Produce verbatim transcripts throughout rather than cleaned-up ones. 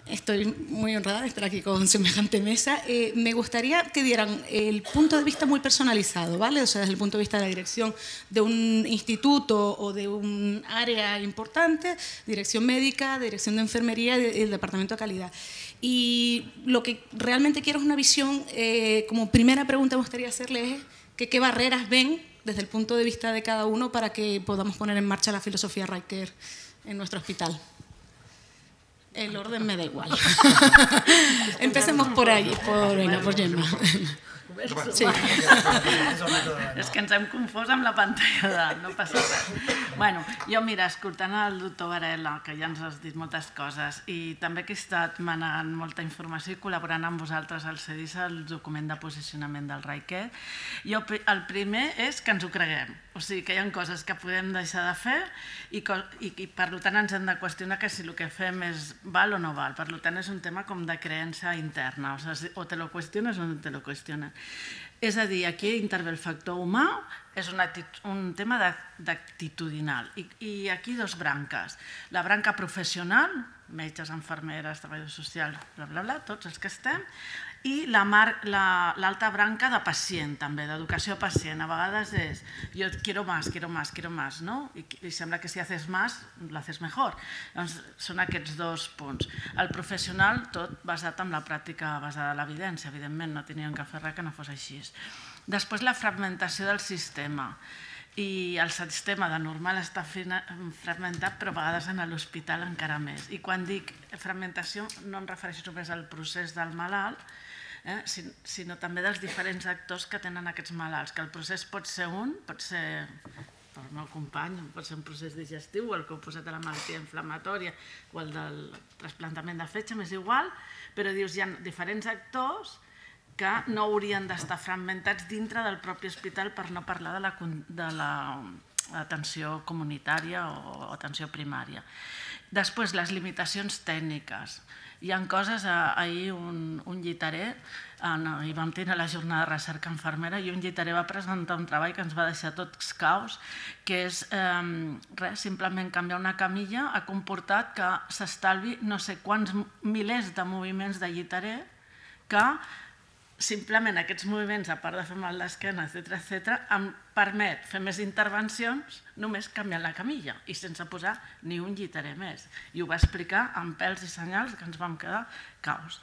estoy muy honrada de estar aquí con semejante mesa. Eh, me gustaría que dieran el punto de vista muy personalizado, ¿vale? O sea, desde el punto de vista de la dirección de un instituto o de un área importante, dirección médica, dirección de enfermería y el departamento de calidad. Y lo que realmente quiero es una visión, eh, como primera pregunta me gustaría hacerle es que qué barreras ven desde el punto de vista de cada uno para que podamos poner en marcha la filosofía Riker en nuestro hospital. El orden me da igual. Empecemos por ahí, por, venga, por Gemma. Sí. És que ens hem confós amb la pantalla, de, no passa res. Bueno, jo, mira, escoltant el doctor Varela, que ja ens has dit moltes coses, i també que he estat manant molta informació i col·laborant amb vosaltres al C E D I S, el document de posicionament del Riker, jo, el primer és que ens ho creguem. O sigui, que hi ha coses que podem deixar de fer i, i, i per tant ens hem de qüestionar que si el que fem és val o no val. Per tant, és un tema com de creença interna. O, sigui, o te lo qüestiones o no te lo qüestiones. És a dir, aquí intervé el factor humà, és un, un tema d'actitudinal. I, I aquí dos branques. La branca professional, metges, infermeres, treballadors socials, bla, bla, bla, tots els que estem, i l'alta branca de pacient, també, d'educació pacient. A vegades és, jo quiero más, quiero más, quiero más, no? I sembla que si haces más, lo haces mejor. Doncs són aquests dos punts. El professional, tot basat en la pràctica basada en l'evidència, evidentment, no tenien que fer res que no fos així. Després, la fragmentació del sistema. I el sistema de normal està fragmentat, però a vegades en l'hospital encara més. I quan dic fragmentació no em refereixo només al procés del malalt, sinó també dels diferents actors que tenen aquests malalts, que el procés pot ser un, pot ser per el meu company, pot ser un procés digestiu, o el que heu posat de la malaltia inflamatòria, o el del trasplantament de fetge, m'és igual, però dius, hi ha diferents actors que no haurien d'estar fragmentats dintre del propi hospital per no parlar de l'atenció comunitària o atenció primària. Després, les limitacions tècniques. Hi ha coses, ahir un lliterer, i vam tenir la jornada de recerca infermera, i un lliterer va presentar un treball que ens va deixar tots caus, que és, res, simplement canviar una camilla ha comportat que s'estalvi no sé quants milers de moviments de lliterer que simplement aquests moviments, a part de fer mal d'esquena, etcètera, em permet fer més intervencions només canviant la camilla i sense posar ni un lliterer més. I ho va explicar amb pèls i senyals que ens vam quedar caus.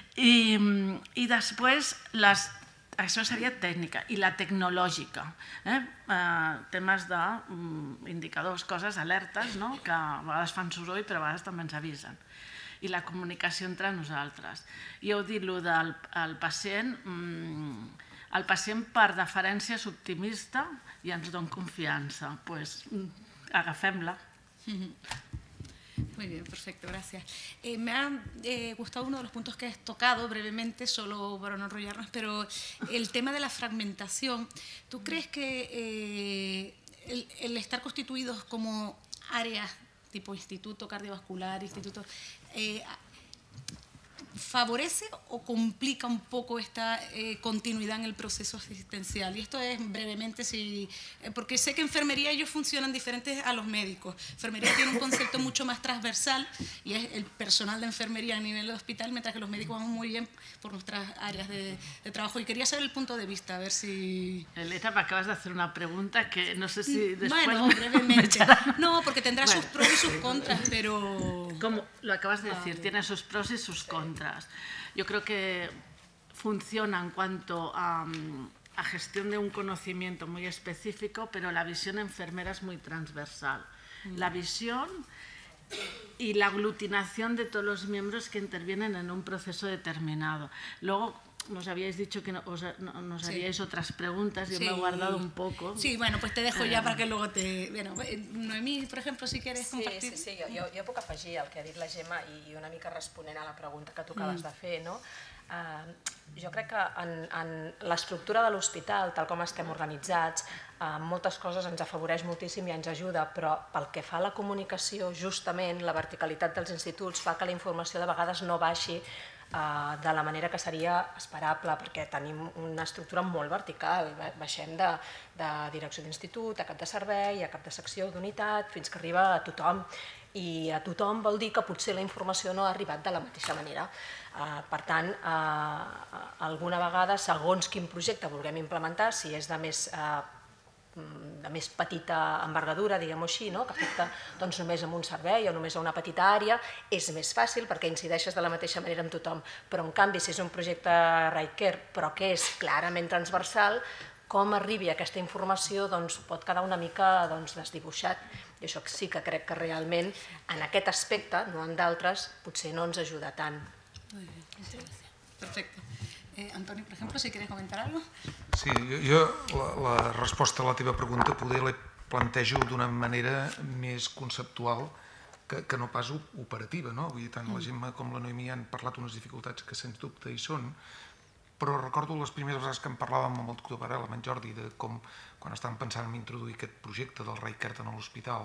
I després, això seria tècnica, i la tecnològica. Temes d'indicadors, coses, alertes, que a vegades fan soroll però a vegades també ens avisen. I la comunicació entre nosaltres. I heu dit allò del pacient, el pacient per deferència és optimista i ens dona confianza. Pues agafem-la. Muy bien, perfecto, gracias. Eh, me ha eh, gustado uno de los puntos que has tocado brevemente, solo para no enrollarnos, pero el tema de la fragmentación. ¿Tú crees que eh, el, el estar constituidos como áreas tipo instituto cardiovascular, instituto, eh, favorece o complica un poco esta eh, continuidad en el proceso asistencial? Y esto es brevemente, si, eh, porque sé que enfermería ellos funcionan diferentes a los médicos. Enfermería tiene un concepto mucho más transversal y es el personal de enfermería a nivel de hospital, mientras que los médicos vamos muy bien por nuestras áreas de, de trabajo. Y quería saber el punto de vista, a ver si... Elena, me acabas de hacer una pregunta que no sé si después... Bueno, brevemente. No, porque tendrá bueno. sus pros y sus contras, pero... Como lo acabas de decir, vale. Tiene sus pros y sus contras. Yo creo que funciona en cuanto a, a gestión de un conocimiento muy específico, pero la visión enfermera es muy transversal. La visión y la aglutinación de todos los miembros que intervienen en un proceso determinado. Luego, nos habíais dicho que os, nos haríais sí. otras preguntas, yo sí. me he guardado un poco. Sí, bueno, pues te dejo eh. ya para que luego te... Bueno, Noemí, por ejemplo, si quieres sí, compartir. Sí, sí, jo, jo puc afegir el que ha dit la Gemma i una mica responent a la pregunta que tu acabes mm. de fer, no? Uh, jo crec que en, en l'estructura de l'hospital, tal com estem organitzats, uh, moltes coses ens afavoreix moltíssim i ens ajuda, però pel que fa a la comunicació, justament la verticalitat dels instituts fa que la informació de vegades no baixi de la manera que seria esperable, perquè tenim una estructura molt vertical, baixem de, de direcció d'institut a cap de servei, a cap de secció d'unitat, fins que arriba a tothom. i a tothom vol dir que potser la informació no ha arribat de la mateixa manera. Per tant, alguna vegada, segons quin projecte vulguem implementar, si és de més de més petita envergadura, diguem-ho així, que afecta només a un servei o només a una petita àrea, és més fàcil perquè incideixes de la mateixa manera amb tothom. Però, en canvi, si és un projecte RideCare, però que és clarament transversal, com arribi aquesta informació pot quedar una mica desdibuixat. I això sí que crec que realment, en aquest aspecte, no en d'altres, potser no ens ajuda tant. Perfecte. Antoni, per exemple, si quieres comentar algo. Sí, jo la resposta a la teva pregunta poder la plantejo d'una manera més conceptual que no pas operativa. Tant la Gemma com la Noemí han parlat d'unes dificultats que sens dubte hi són, però recordo les primeres vegades que en parlàvem amb el doctor Varela, amb en Jordi, de com, quan estàvem pensant en introduir aquest projecte del RideCare a l'hospital,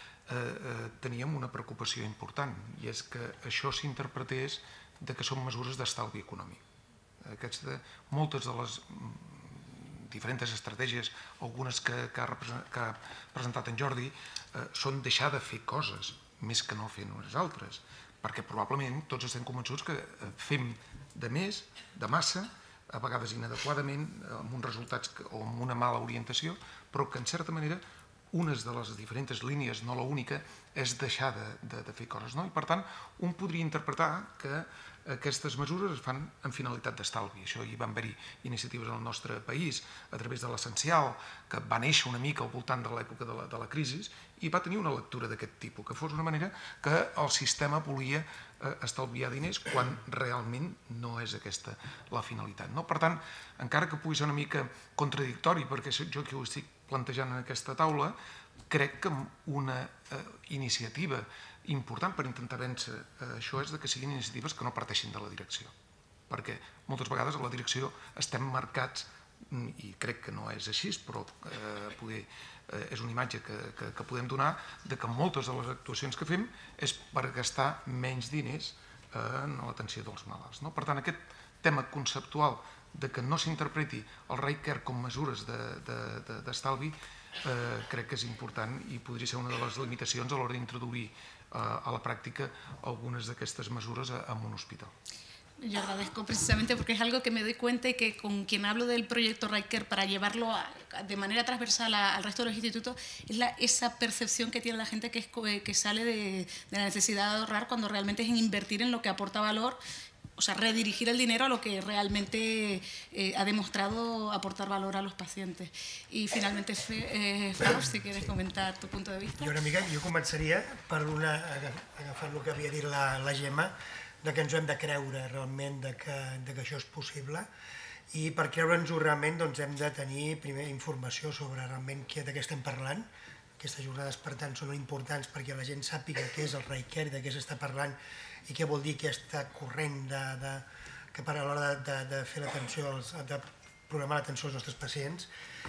teníem una preocupació important, i és que això s'interpretés que són mesures d'estalvi econòmic. Moltes de les diferents estratègies, algunes que ha presentat en Jordi, són deixar de fer coses, més que no fer unes altres, perquè probablement tots estem convençuts que fem de més, de massa, a vegades inadequadament, amb uns resultats o amb una mala orientació, però que en certa manera unes de les diferents línies, no l'única, és deixar de fer coses. I per tant, un podria interpretar que aquestes mesures es fan amb finalitat d'estalvi. Això hi van haver-hi iniciatives al nostre país a través de l'Essencial, que va néixer una mica al voltant de l'època de la crisi i va tenir una lectura d'aquest tipus, que fos una manera que el sistema volia estalviar diners quan realment no és aquesta la finalitat. Per tant, encara que pugui ser una mica contradictori, perquè jo que ho estic plantejant en aquesta taula, crec que una iniciativa important per intentar vèncer això és que siguin iniciatives que no parteixin de la direcció, perquè moltes vegades a la direcció estem marcats, i crec que no és així, però és una imatge que podem donar, que moltes de les actuacions que fem és per gastar menys diners en l'atenció dels malalts. Per tant, aquest tema conceptual que no s'interpreti el RideCare com mesures d'estalvi crec que és important i podria ser una de les limitacions a l'hora d'introduir a la pràctica algunes d'aquestes mesures en un hospital. Yo agradezco precisamente porque es algo que me doy cuenta y que con quien hablo del proyecto RideCare para llevarlo a, de manera transversal a, al resto de los institutos es la, esa percepción que tiene la gente que, es, que sale de, de la necesidad de ahorrar cuando realmente es en invertir en lo que aporta valor, o sea, redirigir el dinero a lo que realmente eh, ha demostrado aportar valor a los pacientes. Y finalmente, eh, Faust, si quieres comentar tu punto de vista. Jo una mica, jo començaria per una, agafant el que havia dit la, la Gemma, de que ens ho hem de creure realment de que, de que això és possible, i per creure'ns-ho realment doncs, hem de tenir primer informació sobre realment de què estem parlant. Aquestes jornades, per tant, són importants perquè la gent sàpiga què és el RideCare, de què s'està parlant i què vol dir aquesta corrent de, de, que per a l'hora de, de fer l'atenció, de programar l'atenció als nostres pacients,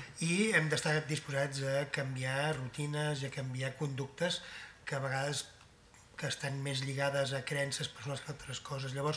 i hem d'estar disposats a canviar rutines i a canviar conductes que a vegades que estan més lligades a creences personals que altres coses. Llavors,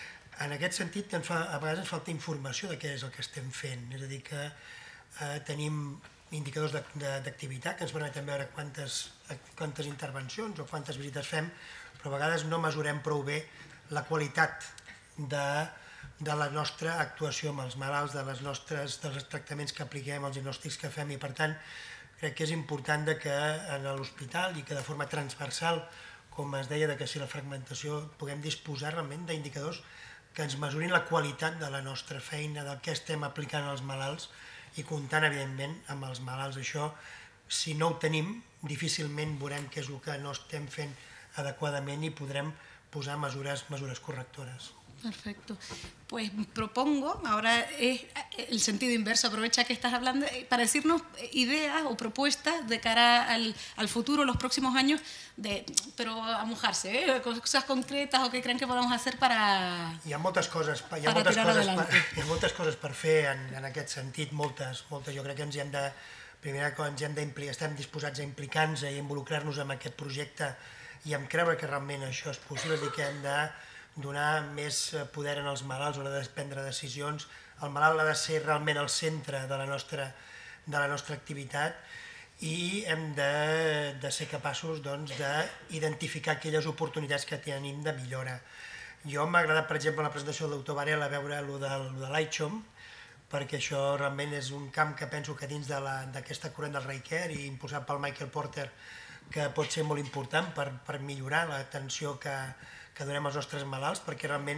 en aquest sentit, ens fa, a vegades ens falta informació de què és el que estem fent, és a dir, que eh, tenim indicadors d'activitat que ens permeten veure quantes, quantes intervencions o quantes visites fem, però a vegades no mesurem prou bé la qualitat de, de la nostra actuació amb els malalts, de les nostres, dels tractaments que apliquem, els diagnòstics que fem, i per tant crec que és important que en l'hospital i que de forma transversal, com es deia, que si la fragmentació puguem disposar realment d'indicadors que ens mesurin la qualitat de la nostra feina, del que estem aplicant als malalts, i comptant, evidentment, amb els malalts. Això, si no ho tenim, difícilment veurem què és el que no estem fent adequadament i podrem posar mesures, mesures correctores. Perfecto. Pues propongo, ahora es el sentido inverso, aprovecha que estás hablando, para decirnos ideas o propuestas de cara al, al futuro, los próximos años, de, pero a mojarse, ¿eh? Cosas concretas o que crean que podamos hacer para, hi ha moltes coses, hi ha para moltes tirar coses adelante. Per, hi ha moltes coses per fer en, en aquest sentit, moltes, moltes. Jo crec que ens hi hem de, primer que ens hi hem d'implicar, estem disposats a implicar-nos i involucrar-nos en aquest projecte i en creure que realment això és possible, és a dir, que hem de donar més poder en els malalts a l'hora de prendre decisions. El malalt ha de ser realment el centre de la nostra, de la nostra activitat i hem de ser capaços d'identificar aquelles oportunitats que tenim de millora. Jo m'ha agradat, per exemple, la presentació del doctor Varela veure allò de l'Aichom, perquè això realment és un camp que penso que dins d'aquesta corrent del Reiki i impulsat pel Michael Porter, que pot ser molt important per millorar l'atenció que donem als nostres malalts, perquè realment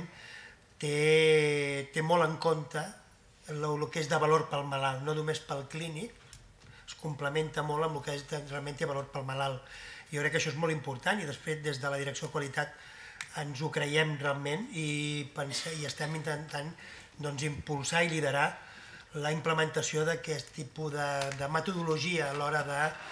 té molt en compte el que és de valor pel malalt, no només pel clínic, es complementa molt amb el que realment té valor pel malalt. Jo crec que això és molt important i després des de la direcció de qualitat ens ho creiem realment i estem intentant impulsar i liderar la implementació d'aquest tipus de metodologia a l'hora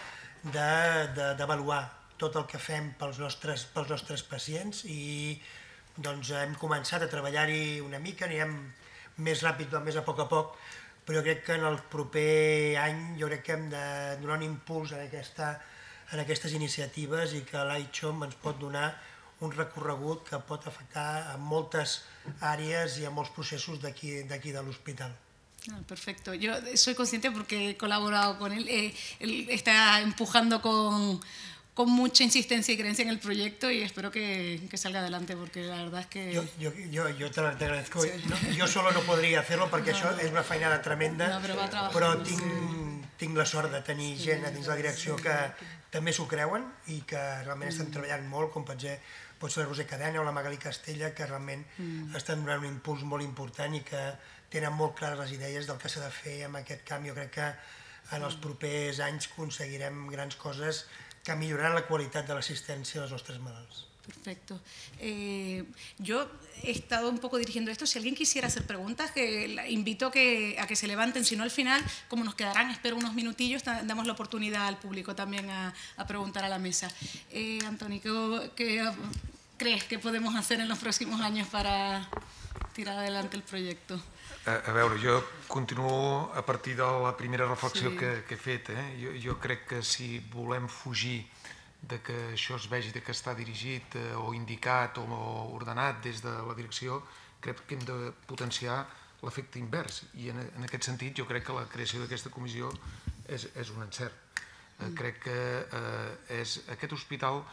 d'avaluar tot el que fem pels nostres pacients i hem començat a treballar-hi una mica, anirem més ràpid, més a poc a poc, però jo crec que en el proper any jo crec que hem de donar un impuls en aquestes iniciatives i que l'Aichom ens pot donar un recorregut que pot afectar a moltes àrees y a molts procesos d'aquí de l'hospital. Perfecto. Yo soy consciente porque he colaborado con él. Eh, él está empujando con, con mucha insistencia y creencia en el proyecto y espero que, que salga adelante porque la verdad es que... Yo, yo, yo, yo te agradezco. Sí. No, yo solo no podria fer-lo perquè no, això és una feinada tremenda, no, però, però tinc, sí. tinc la sort de tenir sí, gent dins la direcció que també s'ho creuen i que realment mm. estan treballant molt, com pot ser, pot ser la Roser Cadena o la Magali Castella, que realment mm. estan donant un impuls molt important i que tenen molt clares les idees del que s'ha de fer amb aquest camp. Jo crec que en els propers anys aconseguirem grans coses que milloraran la qualitat de l'assistència als nostres malalts. Perfecto. Eh, yo he estado un poco dirigiendo esto. Si alguien quisiera hacer preguntas, que invito que, a que se levanten. Si no, al final, como nos quedarán, espero unos minutillos, damos la oportunidad al público también a, a preguntar a la mesa. Eh, Antoni, ¿qué, ¿qué crees que podemos hacer en los próximos años para tirar adelante el proyecto? A, a veure, jo continuo a partir de la primera reflexió sí. que, que he fet. Eh? Jo, jo crec que si volem fugir de que això es vegi que està dirigit eh, o indicat o ordenat des de la direcció, crec que hem de potenciar l'efecte invers. I en, en aquest sentit jo crec que la creació d'aquesta comissió és, és un encert. Eh, mm. Crec que eh, és, aquest hospital,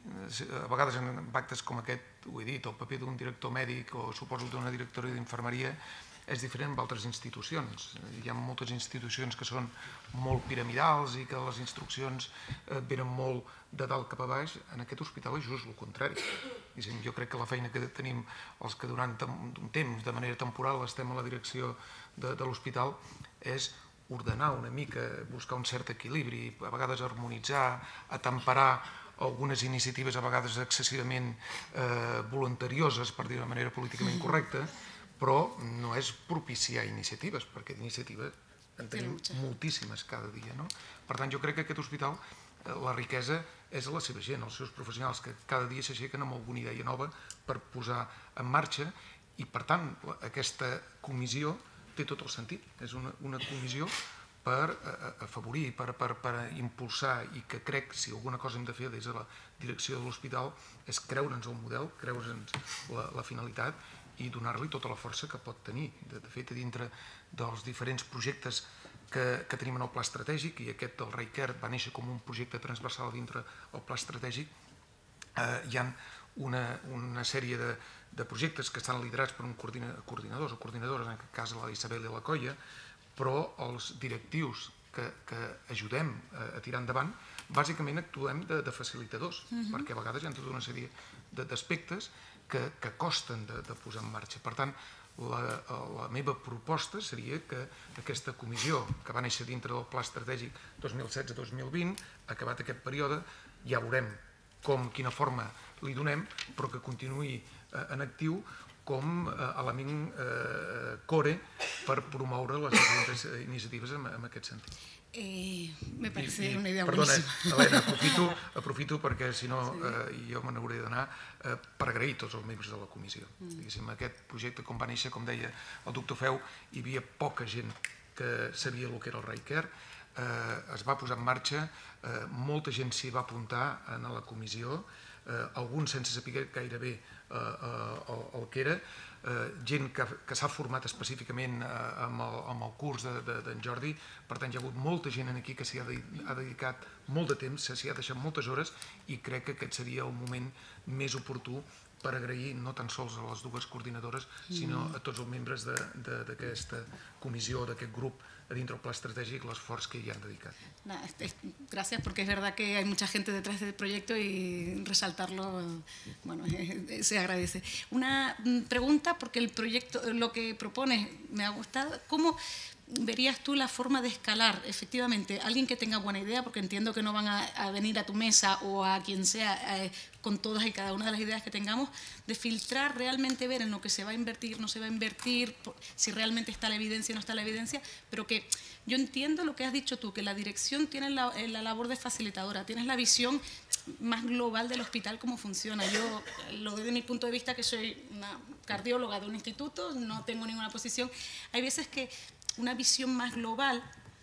a vegades en actes com aquest, ho he dit, el paper d'un director mèdic o suposo d'una directora d'infermeria és diferent d'altres institucions. Hi ha moltes institucions que són molt piramidals i que les instruccions venen molt de dalt cap a baix. En aquest hospital és just el contrari. Jo crec que la feina que tenim els que durant un temps, de manera temporal, estem a la direcció de, de l'hospital és ordenar una mica, buscar un cert equilibri, a vegades harmonitzar, atemperar algunes iniciatives a vegades excessivament eh, voluntarioses, per dir-ho de manera políticament correcta, però no és propiciar iniciatives, perquè d'iniciatives en tenim moltíssimes cada dia. No? Per tant, jo crec que aquest hospital, la riquesa és la seva gent, els seus professionals, que cada dia s'aixequen amb alguna idea nova per posar en marxa i, per tant, aquesta comissió té tot el sentit. És una, una comissió per afavorir, per, per, per impulsar i que crec que si alguna cosa hem de fer des de la direcció de l'hospital és creure'ns el model, creure'ns la, la finalitat i donar-li tota la força que pot tenir. De, de fet, dintre dels diferents projectes que, que tenim en el pla estratègic, i aquest del Reicare va néixer com un projecte transversal dintre el pla estratègic, eh, hi ha una, una sèrie de, de projectes que estan liderats per un coordina, coordinadors o coordinadores, en aquest cas la Isabel i la Colla, però els directius que, que ajudem a, a tirar endavant, bàsicament actuem de, de facilitadors, uh-huh. perquè a vegades hi ha tota una sèrie d'aspectes que, que costen de, de posar en marxa. Per tant, la, la meva proposta seria que aquesta comissió, que va néixer dintre del Pla Estratègic dos mil setze dos mil vint, acabat aquest període, ja veurem com, quina forma li donem, però que continuï eh, en actiu com eh, element eh, core per promoure les diferents iniciatives en, en aquest sentit. Eh, me parece I, i, una idea perdona, boníssima. Helena, aprofito, aprofito perquè si no sí. eh, jo me n'hauré d'anar eh, per agrair tots els membres de la comissió. Mm. Aquest projecte, com va néixer, com deia el doctor Feu, hi havia poca gent que sabia el que era el Reicare, eh, es va posar en marxa, eh, molta gent s'hi va apuntar a la comissió, alguns sense saber gairebé el que era, gent que s'ha format específicament amb el curs d'en Jordi, per tant hi ha hagut molta gent aquí que s'hi ha dedicat molt de temps, s'hi ha deixat moltes hores i crec que aquest seria el moment més oportú per agrair no tan sols a les dues coordinadores, sinó a tots els membres d'aquesta comissió, d'aquest grup a dintre el pla estratègic, l'esforç que hi han dedicat. Gracias, porque es verdad que hay mucha gente detrás del proyecto y resaltarlo, bueno, se agradece. Una pregunta, porque el proyecto, lo que propones me ha gustado, ¿cómo verías tú la forma de escalar, efectivamente, alguien que tenga buena idea, porque entiendo que no van a, a venir a tu mesa o a quien sea eh, con todas y cada una de las ideas que tengamos, de filtrar, realmente ver en lo que se va a invertir, no se va a invertir, si realmente está la evidencia o no está la evidencia, pero que yo entiendo lo que has dicho tú, que la dirección tiene la, la labor de facilitadora, tienes la visión más global del hospital, cómo funciona. Yo lo doy desde mi punto de vista, que soy una cardióloga de un instituto, no tengo ninguna posición. Hay veces que una visión más global,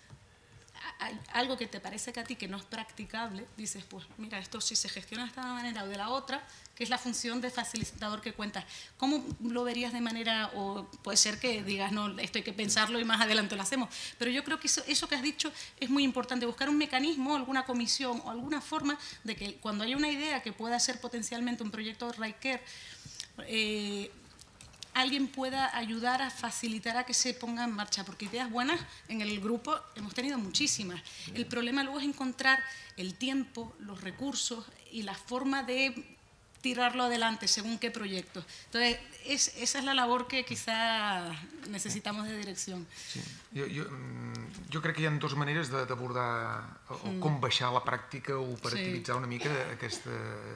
algo que te parece que a ti que no es practicable, dices, pues mira, esto si se gestiona de esta manera o de la otra, que es la función de facilitador que cuentas. ¿Cómo lo verías de manera, o puede ser que digas, no, esto hay que pensarlo y más adelante lo hacemos? Pero yo creo que eso, eso que has dicho es muy importante, buscar un mecanismo, alguna comisión o alguna forma de que cuando haya una idea que pueda ser potencialmente un proyecto Right Care, eh, alguien pueda ayudar a facilitar a que se ponga en marcha, porque ideas buenas en el grupo hemos tenido muchísimas. El problema luego es encontrar el tiempo, los recursos y la forma de tirarlo adelante según qué proyecto. Entonces, es, esa es la labor que quizá necesitamos de direcció. Sí. Jo, jo, jo crec que hi ha dues maneres d'abordar o com baixar a la pràctica o operativitzar una mica aquest,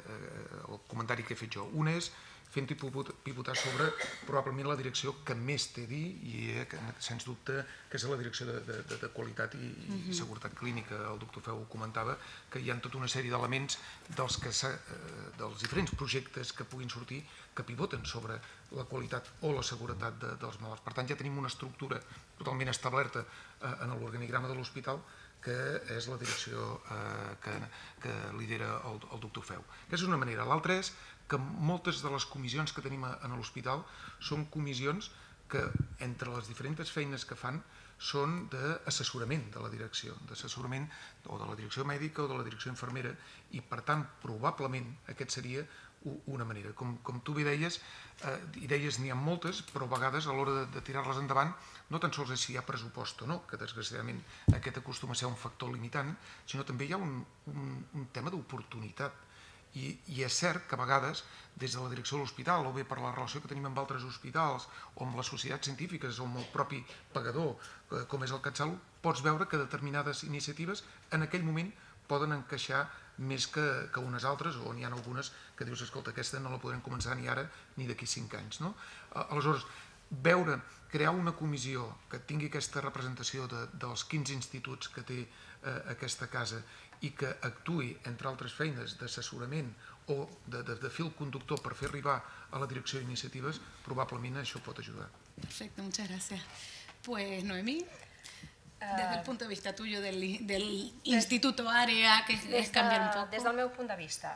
el comentari que he fet jo. Una és fent-hi pivotar sobre probablement la direcció que més té a dir i eh, sens dubte que és la direcció de, de, de qualitat i, uh-huh. i seguretat clínica. El doctor Feu comentava que hi ha tota una sèrie d'elements dels, que eh, dels diferents projectes que puguin sortir que pivoten sobre la qualitat o la seguretat de, dels malalts. Per tant, ja tenim una estructura totalment establerta eh, en l'organigrama de l'hospital que és la direcció eh, que, que lidera el, el doctor Feu. Aquesta és una manera. L'altra és que moltes de les comissions que tenim a l'hospital són comissions que, entre les diferents feines que fan, són d'assessorament de la direcció, d'assessorament o de la direcció mèdica o de la direcció infermera, i per tant, probablement, aquest seria una manera. Com, com tu bé deies, eh, idees n'hi ha moltes, però a vegades a l'hora de, de tirar-les endavant no tan sols és si hi ha pressupost o no, que desgraciadament aquest acostuma a ser un factor limitant, sinó també hi ha un, un, un tema d'oportunitat. I, I és cert que a vegades, des de la direcció de l'hospital, o bé per la relació que tenim amb altres hospitals, o amb les societats científiques, o amb el propi pagador, com és el CatSalut, pots veure que determinades iniciatives en aquell moment poden encaixar més que, que unes altres, o n'hi ha algunes que dius, escolta, aquesta no la podrem començar ni ara ni d'aquí cinc anys. No? Aleshores, veure, crear una comissió que tingui aquesta representació de, dels quinze instituts que té eh, aquesta casa i que actuï, entre altres feines, d'assessorament o de, de, de fil conductor per fer arribar a la direcció d'iniciatives, probablement això pot ajudar. Perfecto, muchas gracias. Pues, Noemí, desde el punto de vista tuyo del, del Instituto Àrea, que es canviar un poco. Des del meu punt de vista,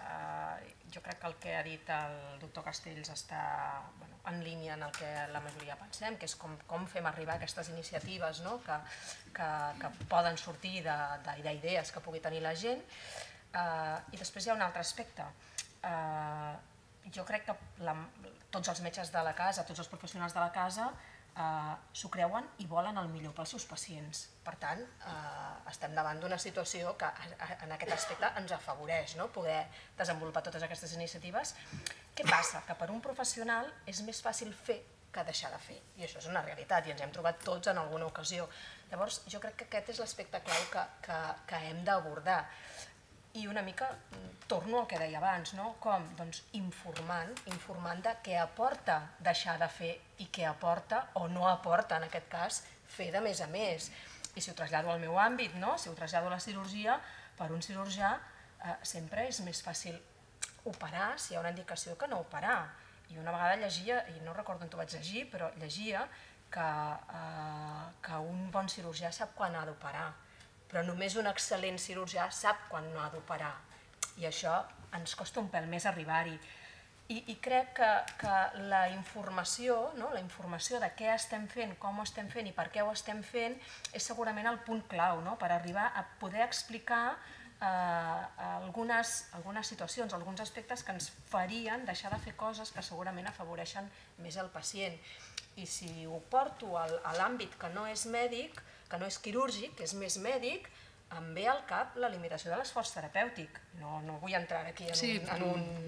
jo crec que el que ha dit el doctor Castells està bueno, en línia en el que la majoria pensem, que és com, com fem arribar aquestes iniciatives, no? que, que, que poden sortir d'idees que pugui tenir la gent. Uh, I després hi ha un altre aspecte. Uh, jo crec que la, tots els metges de la casa, tots els professionals de la casa uh, s'ho creuen i volen el millor pels seus pacients. Per tant, uh, estem davant d'una situació que en aquest aspecte ens afavoreix, no? Poder desenvolupar totes aquestes iniciatives. Què passa? Que per un professional és més fàcil fer que deixar de fer. I això és una realitat i ens hem trobat tots en alguna ocasió. Llavors, jo crec que aquest és l'aspecte clau que, que, que hem d'abordar. I una mica torno al que deia abans, no? Com? Doncs informant, informant de què aporta deixar de fer i què aporta o no aporta, en aquest cas, fer de més a més. I si ho trasllado al meu àmbit, no? Si ho trasllado a la cirurgia, per un cirurgià eh, sempre és més fàcil operar si hi ha una indicació que no operar. I una vegada llegia, i no recordo on t'ho vaig llegir, però llegia que, eh, que un bon cirurgià sap quan ha d'operar, però només un excel·lent cirurgià sap quan no ha d'operar. i això ens costa un pèl més arribar-hi. I crec que la informació, la informació de què estem fent, com ho estem fent i per què ho estem fent és segurament el punt clau per arribar a poder explicar algunes situacions, alguns aspectes que ens farien deixar de fer coses que segurament afavoreixen més el pacient. I si ho porto a l'àmbit que no és mèdic, que no és quirúrgic, que és més mèdic, em ve al cap la limitació de l'esforç terapèutic. No vull entrar aquí en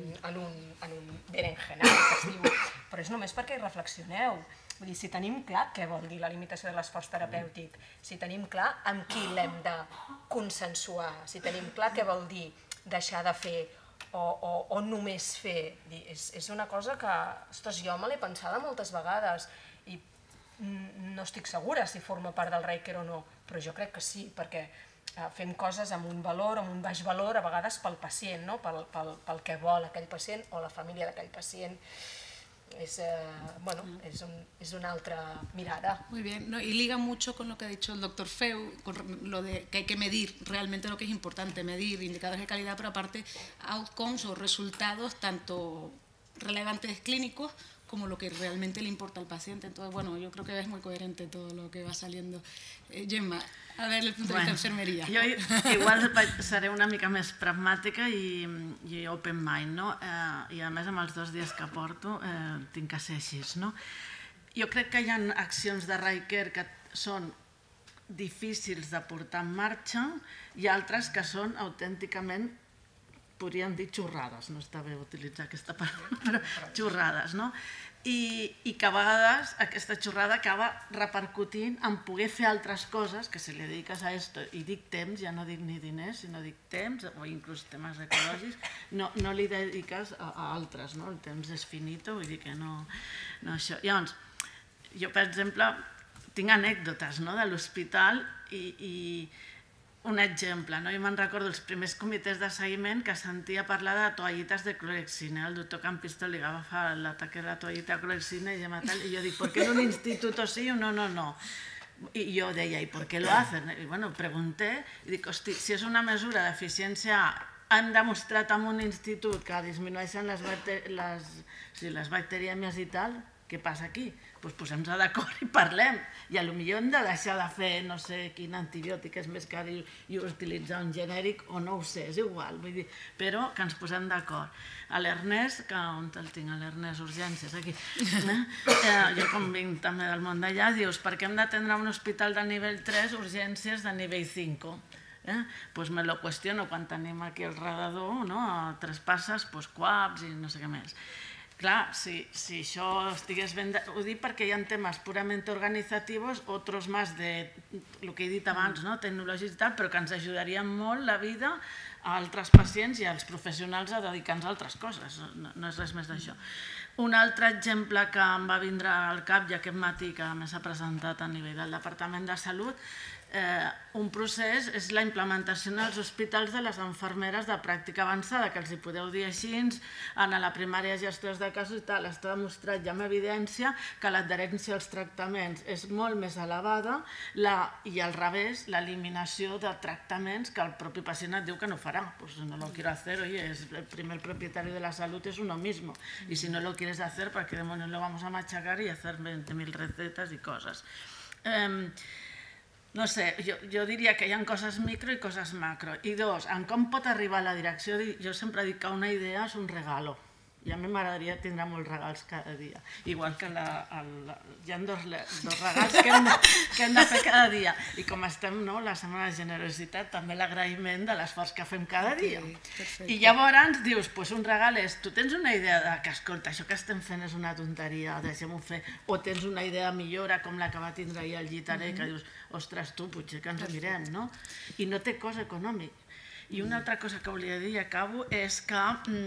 un berenjenal, que es diu, però és només perquè hi reflexioneu. Vull dir, si tenim clar què vol dir la limitació de l'esforç terapèutic, si tenim clar amb qui l'hem de consensuar, si tenim clar què vol dir deixar de fer o només fer, és una cosa que, ostres, jo me l'he pensada moltes vegades i no estic segura si forma part del Reiker o no, però jo crec que sí, perquè fem coses amb un valor, amb un baix valor, a vegades pel pacient, pel que vol aquell pacient o la família d'aquell pacient. Es una otra mirada. Muy bien, ¿no? Y liga mucho con lo que ha dicho el doctor Feu, con lo de que hay que medir realmente lo que es importante, medir indicadores de calidad, pero aparte outcomes o resultados tanto relevantes clínicos como lo que realmente le importa al paciente. Entonces, bueno, yo creo que es muy coherente todo lo que va saliendo. Eh, Gemma, a ver, el punto de vista de enfermería. Jo igual seré una mica més pragmàtica i open mind, no? I a més amb els dos dies que porto tinc que ser així, no? Jo crec que hi ha accions de Reiker que són difícils de portar en marxa i altres que són autènticament, podríem dir xorrades, no està bé utilitzar aquesta paraula, però xorrades, no? I que a vegades aquesta xorrada acaba repercutint en poder fer altres coses, que si li dediques a esto, i dic temps, ja no dic ni diners, sinó dic temps, o inclús temes ecològics, no li dediques a altres, no? El temps és finito, vull dir que no això. Llavors, jo, per exemple, tinc anècdotes de l'hospital i un exemple, jo me'n recordo els primers comitès de seguiment que sentia parlar de toallites de clorexina. El doctor Campisto li va agafar l'ataque de la toallita de clorexina i jo dic, ¿por qué en un instituto sí o no, no, no? I jo deia, ¿y por qué lo hacen? I bueno, pregunté i dic, hosti, si és una mesura d'eficiència, hem demostrat en un institut que disminueixen les bacterièmies i tal, què passa aquí? Doncs posem-nos d'acord i parlem. I potser hem de deixar de fer no sé quin antibiòtic és més car i utilitzar un genèric o no ho sé, és igual. Però que ens posem d'acord. A l'Ernest, on el tinc, a l'Ernest Urgències, aquí. Jo com vinc també del món d'allà, dius, per què hem d'atendre un hospital de nivell tres, urgències de nivell cinc? Doncs me lo qüestiono quan tenim aquí al redador, a tres passes, quaps i no sé què més. Clar, si això estigués ben... Ho dic perquè hi ha temes purament organitzatius, altres més de, el que he dit abans, tecnològics i tal, però que ens ajudarien molt la vida a altres pacients i als professionals a dedicar-nos a altres coses. No és res més d'això. Un altre exemple que em va vindre al cap, ja aquest matí que més s'ha presentat a nivell del Departament de Salut, un procés és la implementació en els hospitals de les infermeres de pràctica avançada, que els hi podeu dir així, en la primària gestors de casos i tal, està demostrat ja amb evidència que l'adherència als tractaments és molt més elevada i al revés, l'eliminació de tractaments que el propi pacient et diu que no farà. Pues no lo quiero hacer, oye, el primer propietario de la salud es uno mismo y si no lo quieres hacer, ¿para qué demonios lo vamos a machacar y hacer veinte mil recetas y cosas? No sé, jo diria que hi ha coses micro i coses macro. I dos, en com pot arribar la direcció, jo sempre dic que una idea és un regalo. I a mi m'agradaria tindre molts regals cada dia. Igual que hi ha dos regals que hem de fer cada dia. I com estem la setmana de generositat, també l'agraïment de l'esforç que fem cada dia. I llavors dius, un regal és, tu tens una idea que, escolta, això que estem fent és una tonteria, deixem-ho fer, o tens una idea de millora com la que va tindre ahir el Llitaré, que dius, ostres, tu, potser que ens ho mirem, no? I no té cost econòmic. I una altra cosa que volia dir, i acabo, és que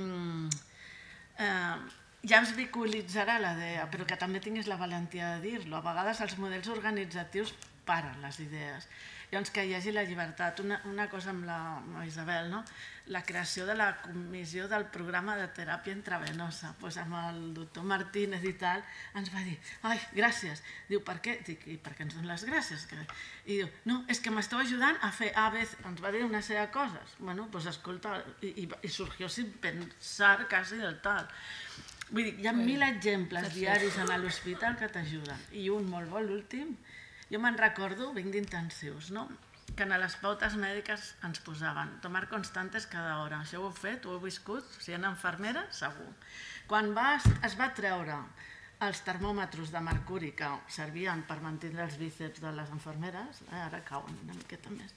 ja es vehiculitzarà la idea, però que també tinguis la valentia de dir-lo. A vegades els models organitzatius paren les idees. Llavors, que hi hagi la llibertat. Una, una cosa amb la, amb la Isabel, no? La creació de la comissió del programa de teràpia intravenosa, doncs amb el doctor Martínez i tal, ens va dir, ai, gràcies. Diu, per què? Dic, i per què ens donen les gràcies? I diu, no, és que m'esteu ajudant a fer A, B, C. Ens va dir una sèrie de coses. Bueno, doncs escolta, i, i, i surgió sin pensar quasi del tal. Vull dir, hi ha mil exemples diaris a l'hospital que t'ajuden. I un molt bo, l'últim, jo me'n recordo, vinc d'intensius, no? Que a les pautes mèdiques ens posaven tomar constantes cada hora. Això ho heu fet, ho heu viscut? Si hi ha infermera, segur. Quan es va treure els termòmetres de mercuri que servien per mantenir els bíceps de les infermeres, ara cauen una miqueta més,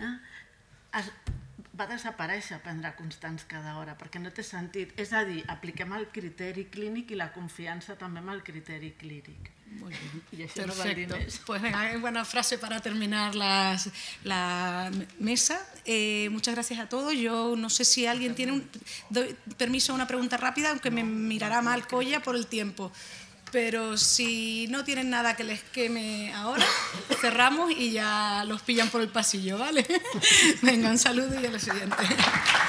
va desaparèixer prendre constants cada hora, perquè no té sentit. És a dir, apliquem el criteri clínic i la confianza també amb el criteri clínic. Muy bien. Y eso no vale más. Pues venga, buena frase para terminar las, la mesa. Eh, muchas gracias a todos. Yo no sé si alguien tiene un, doy permiso a una pregunta rápida, aunque me mirará mal Colla por el tiempo. Pero si no tienen nada que les queme ahora, cerramos y ya los pillan por el pasillo, ¿vale? Venga, un saludo y a lo siguiente.